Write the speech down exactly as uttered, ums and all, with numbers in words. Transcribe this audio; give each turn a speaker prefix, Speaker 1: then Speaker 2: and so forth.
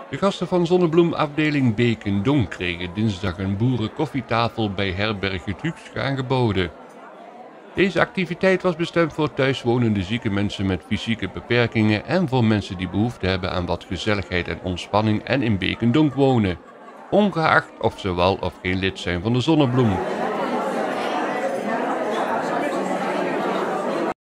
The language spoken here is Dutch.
Speaker 1: De gasten van Zonnebloem afdeling Beek en Donk kregen dinsdag een boerenkoffietafel bij herberg Het Huukske aangeboden. Deze activiteit was bestemd voor thuiswonende zieke mensen met fysieke beperkingen en voor mensen die behoefte hebben aan wat gezelligheid en ontspanning en in Beek en Donk wonen, ongeacht of ze wel of geen lid zijn van de Zonnebloem.